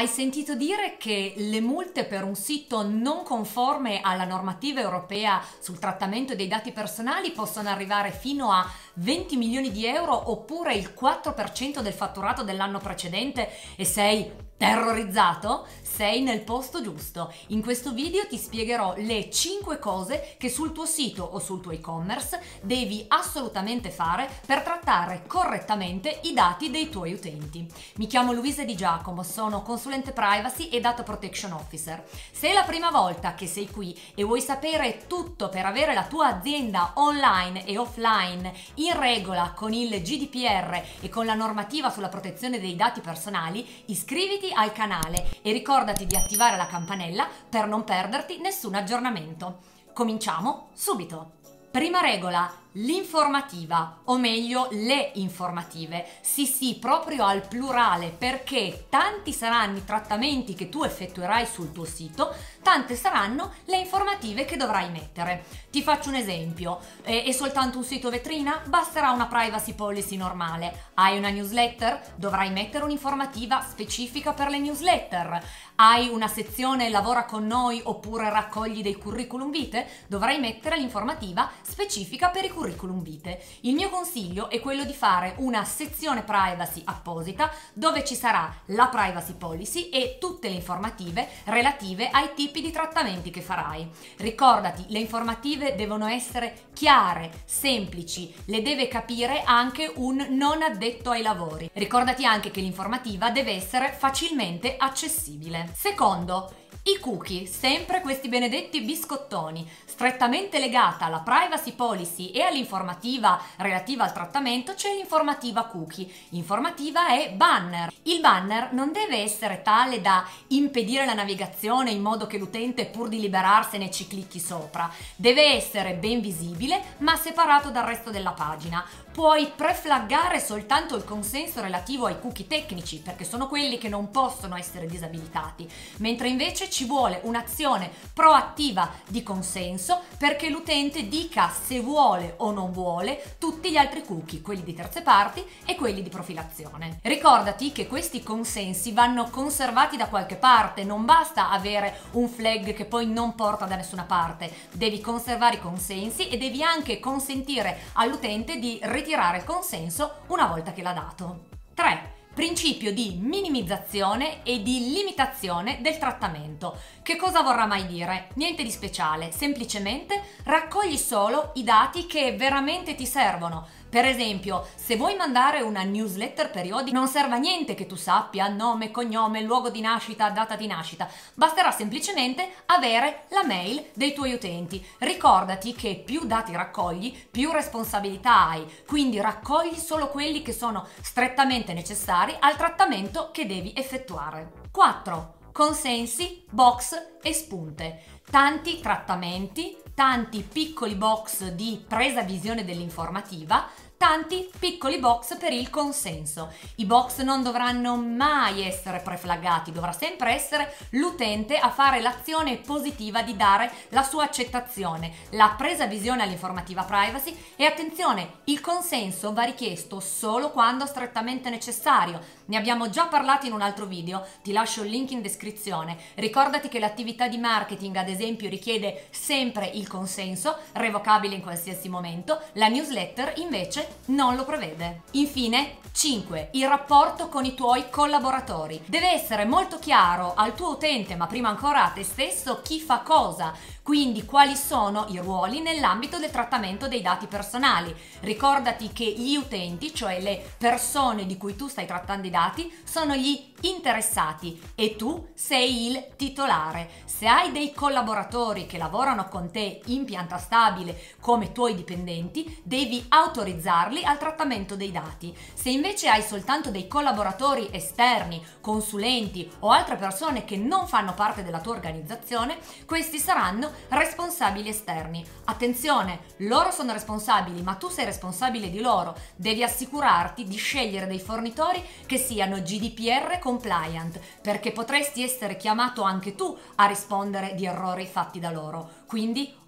Hai sentito dire che le multe per un sito non conforme alla normativa europea sul trattamento dei dati personali possono arrivare fino a 20 milioni di euro oppure il 4% del fatturato dell'anno precedente e sei terrorizzato? Sei nel posto giusto. In questo video ti spiegherò le 5 cose che sul tuo sito o sul tuo e-commerce devi assolutamente fare per trattare correttamente i dati dei tuoi utenti. Mi chiamo Luisa Di Giacomo, sono consulente privacy e data protection officer. Se è la prima volta che sei qui e vuoi sapere tutto per avere la tua azienda online e offline in regola con il GDPR e con la normativa sulla protezione dei dati personali, iscriviti al canale e ricordati di attivare la campanella per non perderti nessun aggiornamento. Cominciamo subito! Prima regola, l'informativa, o meglio le informative. Sì, proprio al plurale, perché tanti saranno i trattamenti che tu effettuerai sul tuo sito, tante saranno le informative che dovrai mettere. Ti faccio un esempio, è soltanto un sito vetrina? Basterà una privacy policy normale. Hai una newsletter? Dovrai mettere un'informativa specifica per le newsletter. Hai una sezione lavora con noi oppure raccogli dei curriculum vitae? Dovrai mettere l'informativa specifica per i curriculum vitae. Il mio consiglio è quello di fare una sezione privacy apposita dove ci sarà la privacy policy e tutte le informative relative ai tipi di trattamenti che farai. Ricordati, le informative devono essere chiare, semplici, le deve capire anche un non addetto ai lavori. Ricordati anche che l'informativa deve essere facilmente accessibile. Secondo, i cookie, sempre questi benedetti biscottoni, strettamente legata alla privacy policy e all'informativa relativa al trattamento c'è l'informativa cookie. Informativa è banner. Il banner non deve essere tale da impedire la navigazione in modo che l'utente pur di liberarsene ci clicchi sopra. Deve essere ben visibile ma separato dal resto della pagina. Puoi preflaggare soltanto il consenso relativo ai cookie tecnici perché sono quelli che non possono essere disabilitati, mentre invece ci vuole un'azione proattiva di consenso perché l'utente dica se vuole o non vuole tutti gli altri cookie, quelli di terze parti e quelli di profilazione. Ricordati che questi consensi vanno conservati da qualche parte, non basta avere un flag che poi non porta da nessuna parte, devi conservare i consensi e devi anche consentire all'utente di ritirare il consenso una volta che l'ha dato. 3. Principio di minimizzazione e di limitazione del trattamento. Che cosa vorrà mai dire? Niente di speciale, semplicemente raccogli solo i dati che veramente ti servono. Per esempio, se vuoi mandare una newsletter periodica, non serve a niente che tu sappia nome, cognome, luogo di nascita, data di nascita. Basterà semplicemente avere la mail dei tuoi utenti. Ricordati che più dati raccogli, più responsabilità hai. Quindi raccogli solo quelli che sono strettamente necessari al trattamento che devi effettuare. 4. Consensi, box e spunte. Tanti trattamenti, tanti piccoli box di presa visione dell'informativa, tanti piccoli box per il consenso. I box non dovranno mai essere preflaggati, dovrà sempre essere l'utente a fare l'azione positiva di dare la sua accettazione, la presa visione all'informativa privacy e attenzione, il consenso va richiesto solo quando strettamente necessario. Ne abbiamo già parlato in un altro video, ti lascio il link in descrizione. Ricordati che l'attività di marketing, ad esempio, richiede sempre il consenso, revocabile in qualsiasi momento, la newsletter invece non lo prevede. Infine, 5. Il rapporto con i tuoi collaboratori. Deve essere molto chiaro al tuo utente, ma prima ancora a te stesso, chi fa cosa, quindi quali sono i ruoli nell'ambito del trattamento dei dati personali. Ricordati che gli utenti, cioè le persone di cui tu stai trattando i dati, sono gli interessati e tu sei il titolare. Se hai dei collaboratori che lavorano con te in pianta stabile come tuoi dipendenti, devi autorizzarli al trattamento dei dati. Se invece hai soltanto dei collaboratori esterni, consulenti o altre persone che non fanno parte della tua organizzazione, questi saranno responsabili esterni. Attenzione, loro sono responsabili, ma tu sei responsabile di loro. Devi assicurarti di scegliere dei fornitori che siano GDPR compliant, perché potresti essere chiamato anche tu a rispondere di errori fatti da loro. Quindi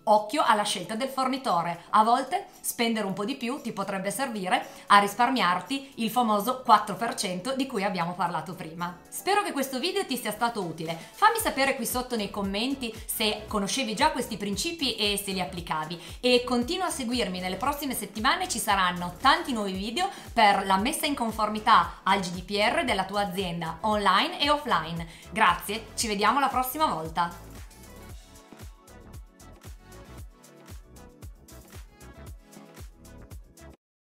occhio alla scelta del fornitore. A volte spendere un po' di più ti potrebbe servire a risparmiarti il famoso 4% di cui abbiamo parlato prima. Spero che questo video ti sia stato utile. Fammi sapere qui sotto nei commenti se conoscevi già questi principi e se li applicavi, e continua a seguirmi. Nelle prossime settimane ci saranno tanti nuovi video per la messa in conformità al GDPR della tua azienda online e offline. Grazie, ci vediamo la prossima volta.